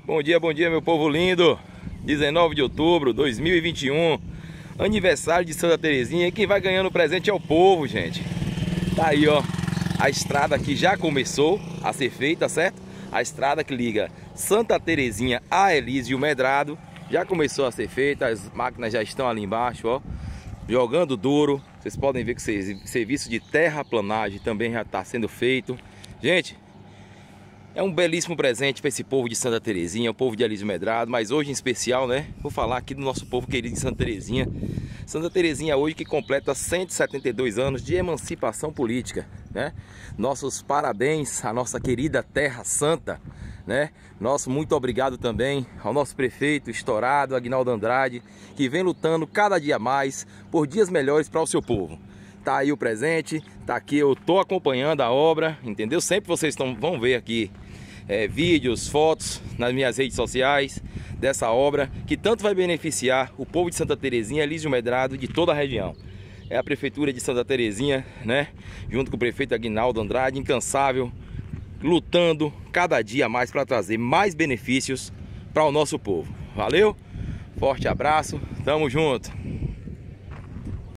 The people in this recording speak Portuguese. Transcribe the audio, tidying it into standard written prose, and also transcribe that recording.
Bom dia, meu povo lindo. 19 de outubro de 2021, aniversário de Santa Terezinha. E quem vai ganhando o presente é o povo, gente. Tá aí, ó. A estrada aqui já começou a ser feita, certo? A estrada que liga Santa Terezinha a Elísio Medrado já começou a ser feita. As máquinas já estão ali embaixo, ó, jogando duro. Vocês podem ver que o serviço de terraplanagem também já está sendo feito. Gente, é um belíssimo presente para esse povo de Santa Terezinha, o povo de Elísio Medrado, mas hoje em especial, né? Vou falar aqui do nosso povo querido de Santa Terezinha. Santa Terezinha hoje que completa 172 anos de emancipação política, né? Nossos parabéns à nossa querida Terra Santa, né? Nosso muito obrigado também ao nosso prefeito estourado, Aguinaldo Andrade, que vem lutando cada dia mais por dias melhores para o seu povo. Tá aí o presente, tá aqui, eu tô acompanhando a obra, entendeu? Sempre vocês vão ver aqui vídeos, fotos nas minhas redes sociais dessa obra que tanto vai beneficiar o povo de Santa Terezinha, Elísio Medrado, de toda a região. É a prefeitura de Santa Terezinha, né? Junto com o prefeito Aguinaldo Andrade, incansável, lutando cada dia mais para trazer mais benefícios para o nosso povo. Valeu? Forte abraço, tamo junto!